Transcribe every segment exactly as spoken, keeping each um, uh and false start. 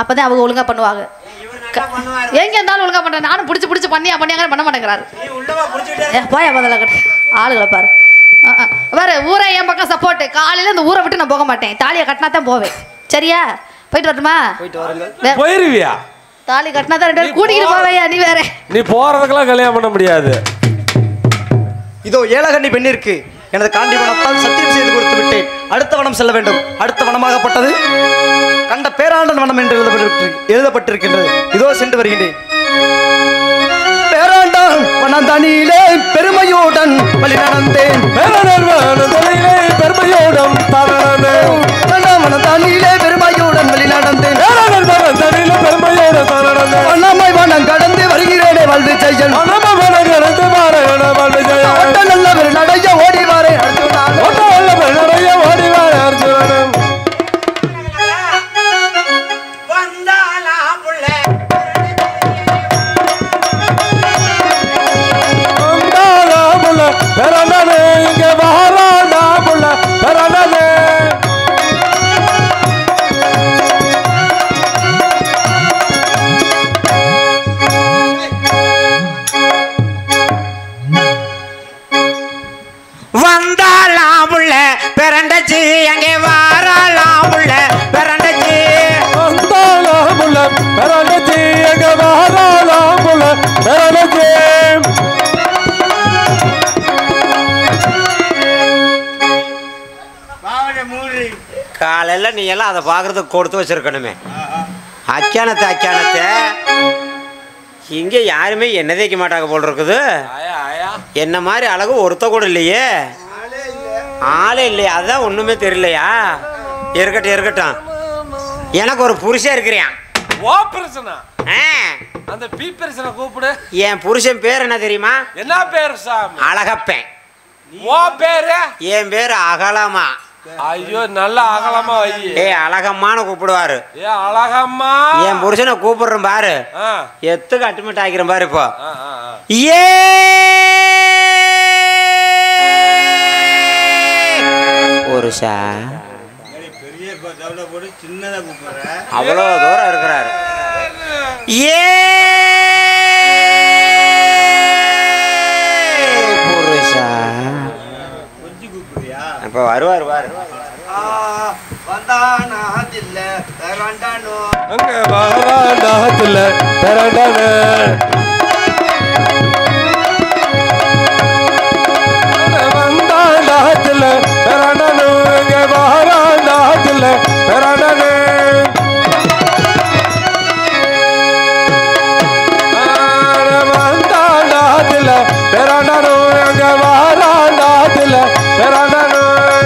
அப்பதான் அவங்க ஒழுங்கா பண்ணுவாங்க. எங்க இருந்தாலும் ஒழுங்கா பண்றேன். நானும் பிடிச்சி பிடிச்சி பண்ணியா பண்ணியாங்க பண்ண மாட்டேங்கிறாரு. போயா முதல்ல கட்டு ஆளுகளை பாரு வேறு ஊரை என் பக்கம் சப்போர்ட்டு. காலையில் இந்த ஊரை விட்டு நான் போக மாட்டேன். தாலியை கட்டினா தான் போவேன். சரியா? போயிட்டு வரட்டுமா? போயிருவியா? தாலி கட்டினா தான் ரெண்டு பேரும் கூட்டிகிட்டு போவையா? நீ வேற நீ போறதுக்கெல்லாம் கல்யாணம் பண்ண முடியாது. இதோ ஏழகண்ணி பெண்ணிற்கு எனது காண்டி வனத்தால் சத்தியம் செய்து கொடுத்து விட்டேன். அடுத்த வனம் செல்ல வேண்டும். அடுத்த வனமாகப்பட்டது கண்ட பேராண்டன் வனம் என்று எழுதப்பட்டு எழுதப்பட்டிருக்கின்றது. இதோ சென்று வருகின்றேன். பேராண்டான் வனந்தனியிலே பெருமையுடன் வழி நடந்தேன். பெருமையோடும் வனந்தனியிலே பெருமையுடன் வழி நடந்தேன். பெருமையோட வனம் கடந்து வருகிறேனே வாழ்வு செய்யன். நல்ல நடைய ஓடி வாரே நிறைய ஓடி வாரே அர்ஜுனன். பெறனே இங்க வரானா புள்ள பெறனே. வந்தாலாம் புள்ள பிறண்டச்சி அங்கே வாராலாம் புள்ள பிறண்டச்சி. வந்தாலாம் புள்ள பிறண்டச்சி அங்கே வாராலாம் புள்ள பிறண்டச்சி. காலையில நீ எல்லாம் அதை பாக்குறதுக்கு கொடுத்து வச்சிருக்கணுமே. அக்கியானத்தை அக்கியானத்தை இங்க யாருமே என்ன தேய்க்க மாட்டாங்க போல் இருக்குது. என்ன மாதிரி அழகு ஒருத்த கூட இல்லையே. ஆளே இல்லையா? அதான் ஒண்ணுமே தெரியலையா? இருக்கட்டும் இருக்கட்டும். எனக்கு ஒரு புருஷன் இருக்கிறியான். ஓ பிரச்சனை அந்த பி பிரச்சனை கூப்பிடு. என் புருஷன் பேர் என்ன தெரியுமா? என்ன பேர் சாமி? அழகப்பேன். ஓ பேரு? என் பேரு அகலமா. ஐயோ நல்ல அகலமா வை. ஏ அழகம்மான்னு கூப்பிடுவாரு. ஏ அழகம்மா. என் புருஷனை கூப்பிடுறேன் பாரு. எத்துக்கு அட்டுமிட்டு ஆக்கிறேன் பாரு. இப்போ ஏ புருஷா அவ்வளோ தூரம் இருக்கிறாரு. ஏ புருஷா இப்ப வருவாரு பாரு. அங்க வராண்டாத்துல பெறண்டனே. வந்தாண்டாத்துல பெறண்டனு இங்க வராண்டாத்துல பெறண்டனே. வந்தாண்டாத்துல பெறண்டனு இங்க வராண்டாத்துல பெறண்டனு.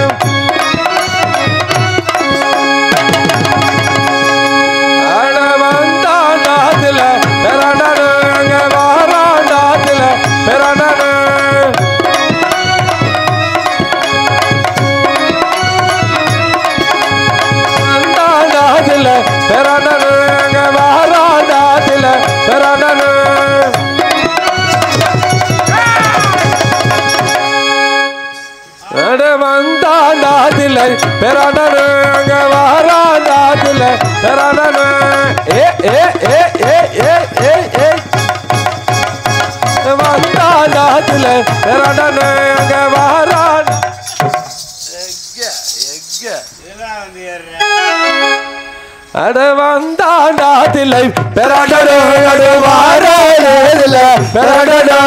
அட வந்தாண்டாதில்லை பெறடனோ அடு வாரேதில்லை பெறடனோ.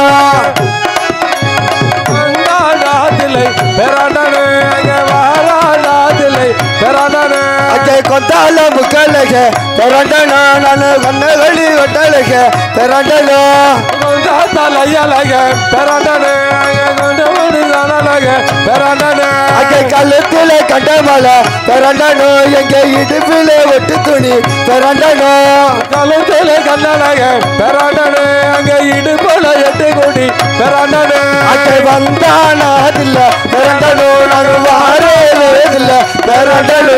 வந்தாண்டாதில்லை பெறடனோ அங்க வாராண்டாதில்லை பெறடனோ. அஜய் கொத்தால முக்கலக பெறடனோ நான் கண்ணகளி கொட்டலக பெறடனோ. கொந்தாத்தலையலக பெறடனோ அங்க கொண்டவனு தானலக பெறடனோ. அஜய் கழுத்துல கண்டமல பெறடனோ எங்க இடுப்பில ஒட்டு துணி பெறடனோ. கழுத்துல கண்ணலக பெறடனோ அங்க இடுப்புல எட்டு கொடி பெறடனோ. அஜய் வந்தானாதில்ல பெறடனோ நான் வாரேதில்ல பெறடனோ.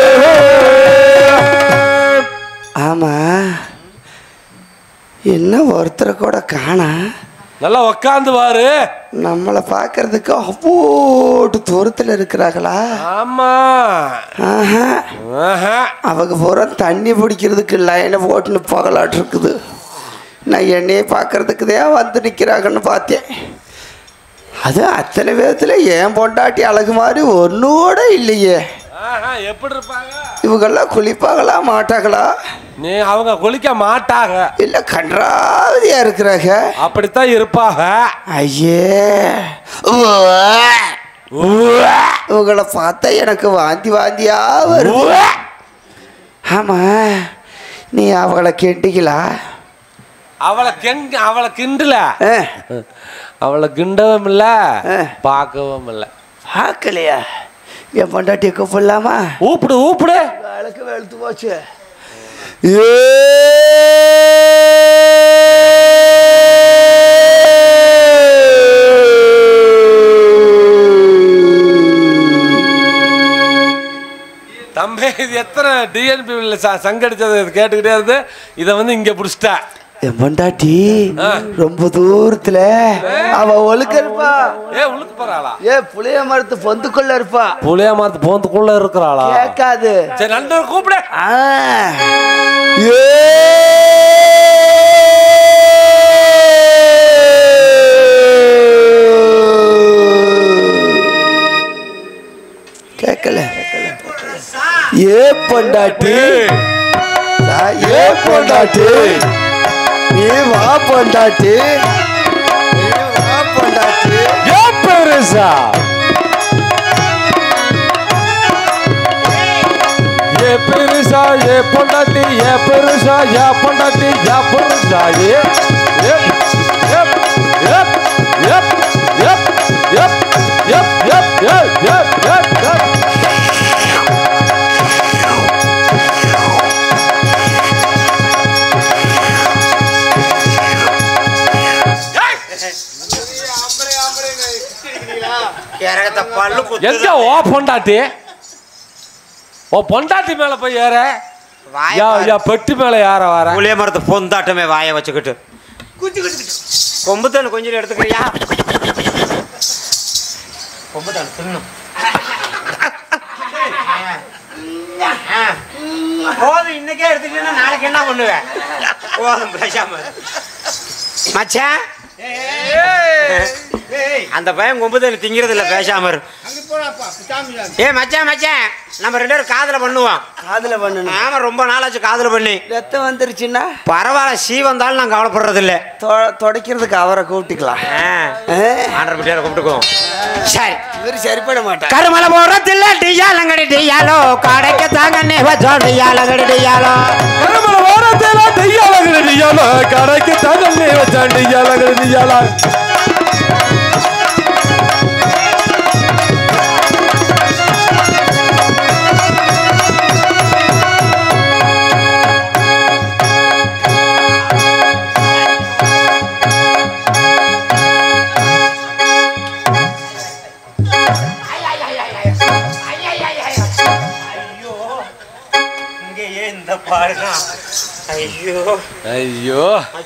ஆமா என்ன ஒருத்தரை கூட காணா. நல்லா உக்காந்து பாரு. நம்மளை பார்க்கறதுக்கு அவ்வளோ தூரத்தில் இருக்கிறாங்களா? ஆமா. ஆஹா. ஆஹா. அவங்க பூரா தண்ணி பிடிக்கிறதுக்கு லைனை போட்டுன்னு போகலாட்டு இருக்குது. நான் என்னையே பார்க்கறதுக்கு தான் வந்து நிற்கிறாங்கன்னு பார்த்தேன். அது அத்தனை விதத்தில் ஏன் பொண்டாட்டி அழகு மாதிரி ஒன்னோட இல்லையே. எப்படி இருப்பாங்க இவங்கெல்லாம்? குளிப்பாங்களா மாட்டாங்களா? நீ அவங்க குளிக்க மாட்டாங்க. இல்லை கன்றாவதியா இருக்கிறாங்க. அப்படித்தான் இருப்பாங்க. ஐயே இவங்களை பார்த்தா எனக்கு வாந்தி வாந்தியா வருது. ஆமா நீ அவளை கெண்டிக்கலா? அவளை கெண்ட அவளை கிண்டல அவளை கிண்டவும் இல்ல பார்க்கவும் இல்லை. பார்க்கலையா? என் பொண்டாட்டியை கூப்பிடலாமா? ஊப்பிடு ஊப்பிடு. வேலைக்கு வெளுத்து போச்சு. தம்பி இது எத்தனை டிஎன்பி சங்கடிச்சது கேட்டுக்கிட்டே இருந்து இதை வந்து இங்க புடிச்சிட்டா. என் பொண்டாட்டி ரொம்ப தூரத்துல அவ ஒழுக்க இருப்பா. ஏ உழுக்கு போறாளா? ஏ புளிய மரத்து பொந்துக்குள்ள இருப்பா. புளிய மரத்து பொந்துக்குள்ள இருக்கிறாளா? கேட்காது. சரி நண்பர் கூப்பிடு. கேட்கல. ஏ பொண்டாட்டி ஏ பொண்டாட்டி நீ வா பொண்டாட்டி நீ வா பொண்டாட்டி. ஏ பெருசா ஏ பெருசா ஏ பொண்டாட்டி ஏ பெருசா ஏ பொண்டாட்டி ஏ பெருசா ஏ ஏ ஏ ஏ ஏ ஏ ஏ ஏ ஏ ஏ ஏ. எங்க ஓ பொண்டாட்டி ஓ பொண்டாட்டி மேல போய் ஏற பெட்டி மேல யார வர? புளிய மரத்து பொந்தாட்டமே வாய வச்சுக்கிட்டு கொம்பு தண்ணு கொஞ்சம் எடுத்துக்கிறியா? கொம்பு தண்ணு தின்னும் போதும். இன்னைக்கே எடுத்துக்கிட்டா நாளைக்கு என்ன பண்ணுவேன்? போதும் பேசாம மச்சான். அந்த பையன் கொம்பு தண்ணி திங்கிறது இல்லை பேசாம. ஏ மச்சான் மச்சான் நம்ம ரெண்டு பேரும் காதல பண்ணுவோம். காதல பண்ணணும். ஆமா ரொம்ப நாளாச்சு காதல பண்ணி. ரத்தம் வந்துருச்சுன்னா பரவாயில்ல. சீ வந்தாலும் நான் கவலைப்படுறது இல்லை. தொடக்கிறதுக்கு அவரை கூப்பிட்டுக்கலாம். ஆண்டர் பிள்ளையார கூப்பிட்டுக்குவோம். சரி இவரு சரிப்பட மாட்டார். கருமலை போறதில்ல டியாலங்கடி டியாலோ கடைக்கு தாங்கன்னே வச்சோ டியாலங்கடி டியாலோ கருமலை போறதில்ல டியாலங்கடி டியாலோ கடைக்கு தாங்கன்னே வச்சோ டியாலங்கடி டியாலோ. ஐயோ ஐயோ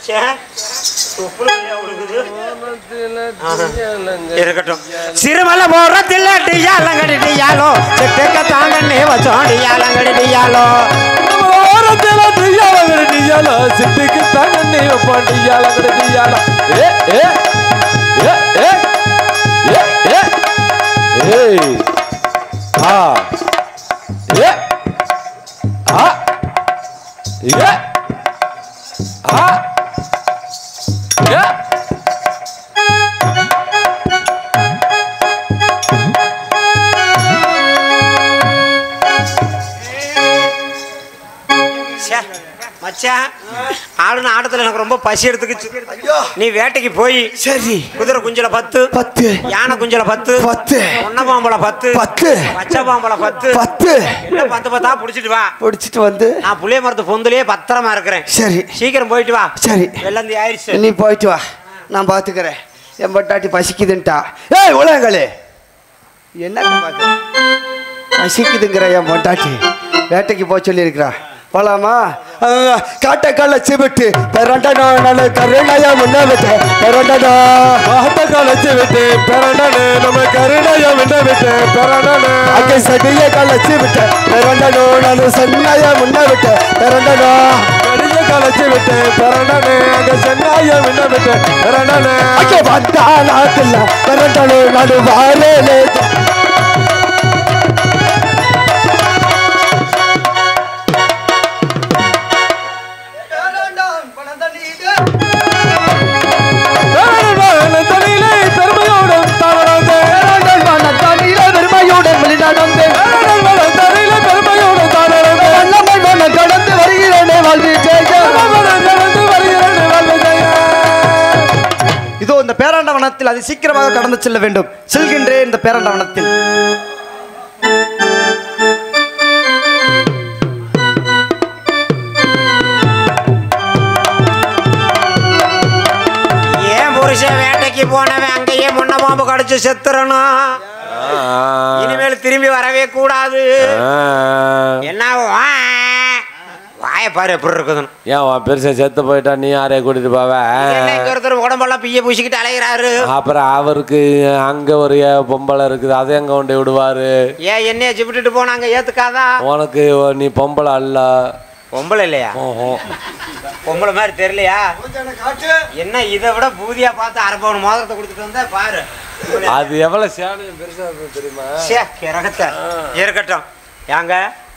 இருக்கட்டும். சிறுமலை போறதில்ல டியாலங்கடி டியாலோ சிட்டுக்க தாங்கன்னே வச்சோ டியாலங்கடி டியாலோ போறதில்ல டியாலங்கடி டியாலோ சிட்டுக்கு தாங்கன்னே வச்சோ டியாலங்கடி டியாலோ. ஏ ஏ ஏ ஏ ஏ ஏ ஏய் ஆ ஏ ஆ ஏ ஆ ஏ மச்சான் ஆளுன ஆட்டத்துல எனக்கு ரொம்ப பசி எடுத்துக்கிச்சு. நீ வேட்டைக்கு போய் சரி குதிரை குஞ்சல பத்து பத்து யானை குஞ்சல பத்து பத்து ஒன்ன பாம்பளை பத்து பத்து பச்சை பாம்பளை பத்து பத்து எல்லாம் பத்து பத்தா புடிச்சிட்டு வா. பிடிச்சிட்டு வந்து நான் புளிய மரத்து பொந்துலயே பத்திரமா இருக்கிறேன். சரி சீக்கிரம் போயிட்டு வா. சரி வெள்ளந்தி ஆயிடுச்சு. நீ போயிட்டு வா நான் பாத்துக்கிறேன். என் பொட்டாட்டி பசிக்குதுன்ட்டா. ஏய் உலகங்களே என்ன பாக்க பசிக்குதுங்கிற என் பொட்டாட்டி வேட்டைக்கு போக சொல்லி இருக்கிறா. போலாமா காட்ட கலைச்சு விட்டு பிறண்டனோ நல்ல கருணையா முன்ன விட்டு பிறண்டனோ காட்ட கலைச்சு விட்டு பிறண்டனு நம்ம கருணையா விட்ட விட்டு பிறண்டனு அங்கே சடிய கலைச்சு விட்டு பிறண்டனோ நான் சென்னையா முன்ன விட்டு பிறண்டனோ கடிய கலைச்சு விட்டு பிறண்டனு அங்க சென்னாய விட்ட விட்டு பிறண்டனு அங்கே வந்தா நாட்டில் பிறண்டனோ நான் வாரேலே தனியிலே பெருமையோடு தானே தனியிலே பெருமையுடன் வெளிநடந்து தனியிலே பெருமையோடு தானே கடந்து வருகிறேனே வாழ்வி நடந்து வருகிறேன் வாழ்வு ஜெய. இதோ இந்த பேராண்ட வனத்தில் அது சீக்கிரமாக கடந்து செல்ல வேண்டும். செல்கின்றேன் இந்த பேராண்ட வனத்தில். ஏன் புருஷன் வேட்டைக்கு போனவன் அங்கேயே முன்ன பாம்பு கடிச்சு செத்துறணும். இனிமேல் திரும்பி வரவே கூடாது. என்ன வாய பாரு எப்படி இருக்குதுன்னு. ஏன் உன் பெருசா செத்து போயிட்டா நீ யாரைய கூட்டிட்டு போவ? இங்க ஒருத்தர் உடம்பெல்லாம் பிய பூசிக்கிட்டு அலைகிறாரு. அப்புறம் அவருக்கு அங்க ஒரு பொம்பளை இருக்குது, அதை எங்க கொண்டு விடுவாரு? ஏன் என்னைய விட்டுட்டு போனாங்க ஏத்துக்காதா? உனக்கு நீ பொம்பளை அல்ல. பொம்பளை இல்லையா? பொம்பளை மாதிரி தெரியலையா? என்ன இதை விட பூதியா பார்த்து அரை பவுன் மோதிரத்தை கொடுத்துட்டு வந்தா பாரு. அது எவ்வளவு சேனம் பெருசா இருக்கும் தெரியுமா? இறக்கத்த இருக்கட்டும். யாங்க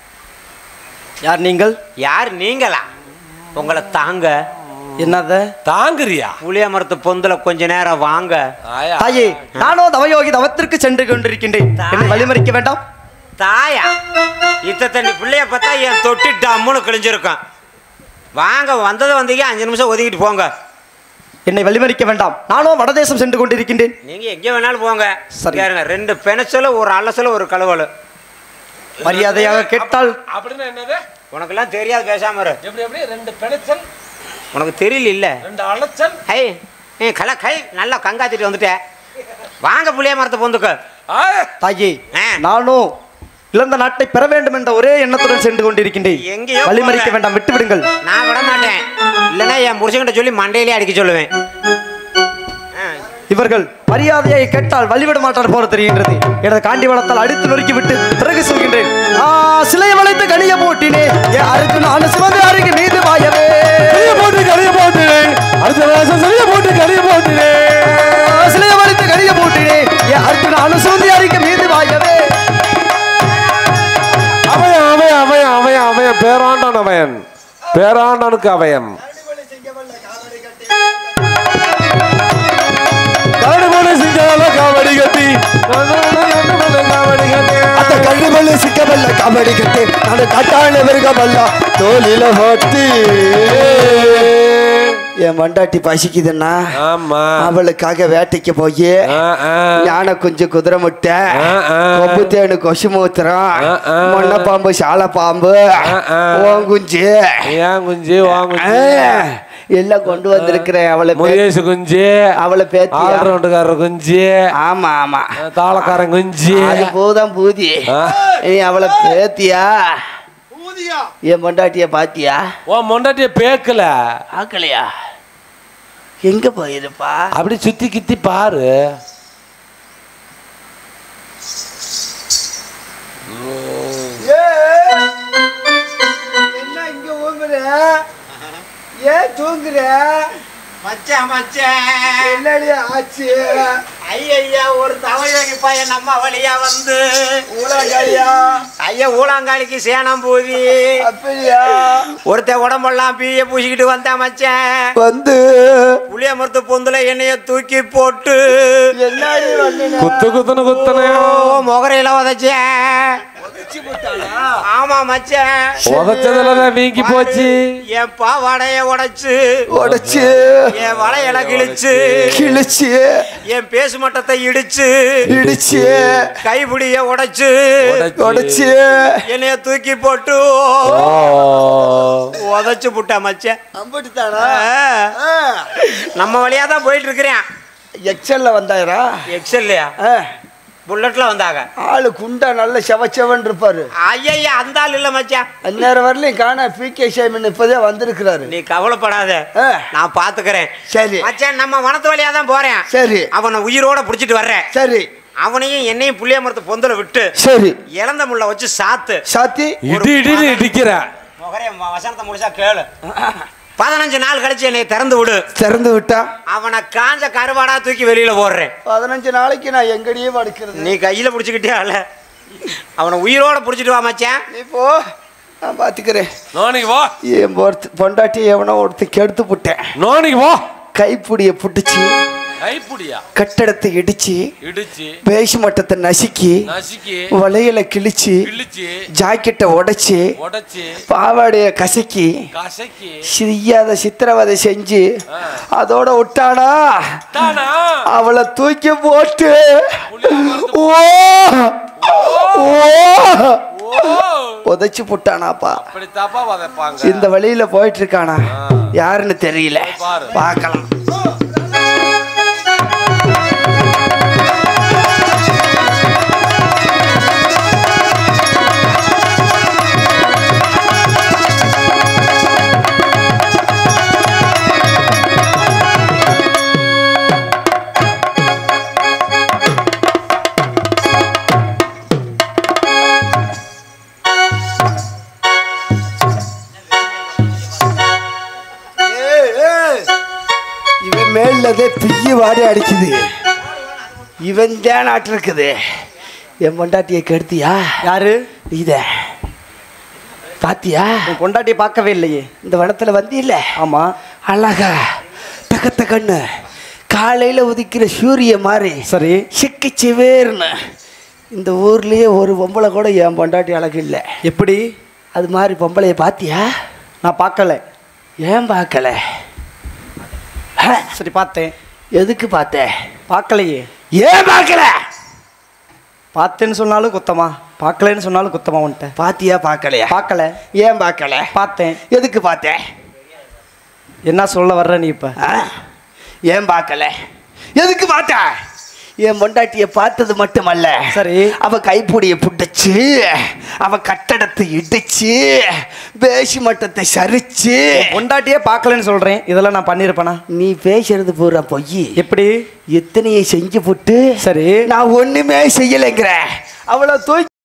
யார் நீங்கள்? யார் நீங்களா? உங்களை தாங்க. என்னத தாங்குறியா? புளிய மரத்து பொந்துல கொஞ்ச நேரம் வாங்க. தாயே, நானோ தவயோகி தவத்திற்கு சென்று கொண்டிருக்கின்றேன். என்னை வழிமறிக்க வேண்டாம். தாயா, இத்த தண்ணி பிள்ளைய பார்த்தா என் தொட்டி டம்முன்னு கிழிஞ்சிருக்கான். வாங்க, வந்ததை வந்தீங்க, அஞ்சு நிமிஷம் ஒதுக்கிட்டு போங்க. என்னை வழிமறிக்க வேண்டாம். நானோ வடதேசம் சென்று கொண்டிருக்கின்றேன். நீங்க எங்க வேணாலும் போங்க. சரி. ரெண்டு பெனச்சலும் ஒரு அலசலும் ஒரு கழுவலு. மரியாதையாக கேட்டால் அப்படின்னா என்னது? உனக்கெல்லாம் தெரியாது, பேசாம இரு. எப்படி எப்படி ரெண்டு பெனச்சல் உனக்கு தெரியல இல்ல? ரெண்டு அலச்சல். ஹை ஏ கல கை நல்லா கங்காத்திட்டு வந்துட்டேன். வாங்க புளிய மரத்தை பொந்துக்க. தாயே, ஆ. நானோ இழந்த நாட்டை பெற வேண்டும் என்ற ஒரே எண்ணத்துடன் சென்று கொண்டிருக்கின்றேன். எங்கேயோ வழிமறிக்க போங்க. வேண்டாம், விட்டு விடுங்கள். நான் விட மாட்டேன். இல்லைன்னா என் புருஷன்கிட்ட சொல்லி மண்டையிலே அடிக்க சொல்லுவேன். இவர்கள் மரியாதையை கேட்டால் வழிவிட மாட்டார் போல தெரிகின்றது. எனது காண்டி வளத்தால் அடித்து நொறுக்கி விட்டு பிறகு சொல்கின்றேன். சிலையை வளைத்து கனிய போட்டினே அறுத்து நான் சிவந்து அருகே நீது வாயவே போட்டு கழிய போட்டினேன். அடுத்த வருஷம் சிலைய போட்டு கழிய போட்டினேன். சிலையை வளைத்து கனிய போட்டினே அறுத்து நான் சிவந்து அருகே மீது வாயவே. அவன் அவன் அவன் அவன் அவன் பேராண்டான். அவன் பேராண்டனுக்கு அவயம் காவடி கட்டி அந்த கழுவல சிக்கவல்ல காமெடி கட்டி நான் கட்டான விருகமல்ல தோலில ஓட்டி. என் மண்டாட்டி பசிக்குதுன்னா ஆமா அவளுக்காக வேட்டைக்கு போய் ஞான கொஞ்சம் குதிரை முட்டை கொம்பு தேனு கொசு மூத்திரம் மொன்ன பாம்பு சால பாம்பு ஓங்குஞ்சு ஏன் குஞ்சு வாங்குஞ்சு எல்லாம் கொண்டு வந்திருக்கிறேன். அவளை முருகேசு குஞ்சு, அவளை பேத்தி ஆல்ரவுண்டுக்காரர் குஞ்சு, ஆமா ஆமா தாளக்காரன் குஞ்சு, அது போதான் பூதி. நீ அவளை பேத்தியா? என் பொண்டாட்டிய பாத்தியா? ஓ மொண்டாட்டிய பேக்கல ஆக்கலையா? எங்க போயிருப்பா? அப்படி சுத்தி கித்தி பாரு. என்ன இங்க ஊங்குற? ஏன் தூங்குற? மச்சான் மச்சான் என்னடி ஆச்சு? ஐயா ஒரு தவயோகி பையன் நம்ம வழியா வந்து ஊழங்காலியா? ஐயா ஊழங்காலிக்கு சேனம் பூதி அப்படியா? ஒருத்தன் உடம்பெல்லாம் பீய பூசிக்கிட்டு வந்தான் மச்சான். வந்து புளிய மரத்து பொந்துல எண்ணெய தூக்கி போட்டு என்னடி வந்து குத்து குத்துன்னு குத்தனையோ முகரையில உதச்சேன். ஆமா மச்சான், உதச்சதுலதான் வீங்கி போச்சு. என் பாவாடைய உடைச்சு உடைச்சு என் வளையல கிழிச்சு கிழிச்சு என் பேசு மட்டத்தை இடிச்சு இடிச்சு கைபிடிய உடைச்சு உடைச்சு என்னைய தூக்கி போட்டு உதச்சு புட்டா மச்சான். அம்பிட்டுதானா? நம்ம வழியா தான் போயிட்டு இருக்கிறேன். எக்ஸல்ல வந்தாயிரா? எக்ஸல்லையா? புல்லட்ல வந்தாங்க. ஆளு குண்டா நல்ல செவச்சவன் இருப்பாரு. ஐயா அந்த ஆள் இல்ல மச்சான். அந்நேரம் வரலையும் காண பி கே சேமன் இப்பதே வந்திருக்கிறாரு. நீ கவலைப்படாத, ஆ. நான் பாத்துக்கிறேன். சரி மச்சான் நம்ம வனத்து வழியா தான் போறேன். சரி அவனை உயிரோட புடிச்சிட்டு வர்றேன். சரி அவனையும் என்னையும் புளிய மரத்து பொந்தல விட்டு சரி இளந்த முள்ள வச்சு சாத்து சாத்தி இடி இடி இடிக்கிற முகரே வசனத்தை முடிச்சா கேளு. பதினஞ்சு நாள் கழிச்சு என்னை திறந்து விடு. திறந்து விட்டா அவனை காஞ்ச கருவாடா தூக்கி வெளியில போடுறேன். பதினஞ்சு நாளைக்கு நான் எங்கடியே படுக்கிறது. நீ கையில புடிச்சுக்கிட்டே அல்ல, அவனை உயிரோட புடிச்சிட்டு வா மச்சான். நீ போ, நான் பாத்துக்கிறேன். நோனிக்கு வா, என் பொறுத்து பொண்டாட்டி எவனோ ஒருத்தர் கெடுத்து புட்டேன். நோனிக்கு வா. கைப்புடிய புட்டுச்சு, கைப்புடியா கட்டடத்தை இடிச்சு இடிச்சு பேசி மட்டத்தை நசுக்கி நசுக்கி வளையல கிழிச்சு கிழிச்சு ஜாக்கெட்டை உடைச்சு உடைச்சு பாவாடைய கசக்கி கசக்கி செய்யாத சித்திரவதை செஞ்சு அதோட விட்டானா தானா அவளை தூக்கி போட்டு ஓ உதைச்சு போட்டானாப்பா. அப்படித்தாப்பா வதைப்பாங்க. இந்த வழியில போயிட்டு இருக்கானா யாருன்னு தெரியல, பார்க்கலாம். இவன் மேலதே பிய்யு வாடி அடிக்குது. இவன் தான் நாட்டு இருக்குது. என் பொண்டாட்டியை கெடுத்தியா? யாரு இத பாத்தியா? உன் பொண்டாட்டியை பார்க்கவே இல்லையே. இந்த வனத்துல வந்தியில்ல? ஆமா. அழகா தகத்த கண்ணு காலையில உதிக்கிற சூரிய மாதிரி சரி சிக்கு சிவேர்னு. இந்த ஊர்லயே ஒரு பொம்பளை கூட என் பொண்டாட்டி அழகு இல்லை. எப்படி? அது மாதிரி பொம்பளைய பாத்தியா? நான் பார்க்கல. ஏன் பார்க்கல? சரி பார்த்தேன். எதுக்கு பார்த்த? பார்க்கலையே. ஏன் பார்க்கல? பார்த்தேன்னு சொன்னாலும் குத்தமா, பார்க்கலன்னு சொன்னாலும் குத்தமா உன்ட்ட. பாத்தியா பார்க்கலையா? பார்க்கல. ஏன் பார்க்கல? பார்த்தேன். எதுக்கு பார்த்த? என்ன சொல்ல வர்ற நீ இப்ப? ஏன் பார்க்கல? எதுக்கு பார்த்த? என் பொண்டாட்டியை பார்த்தது மட்டுமல்ல, சரி அவ கைப்பொடியை புட்டுச்சு, அவ கட்டடத்தை இடிச்சு பேசி மட்டத்தை சரிச்சு. பொண்டாட்டியே பார்க்கலன்னு சொல்றேன், இதெல்லாம் நான் பண்ணிருப்பேனா? நீ பேசுறது பூரா பொய். எப்படி? எத்தனையை செஞ்சு போட்டு சரி நான் ஒண்ணுமே செய்யலைங்கிற அவளை தூக்கி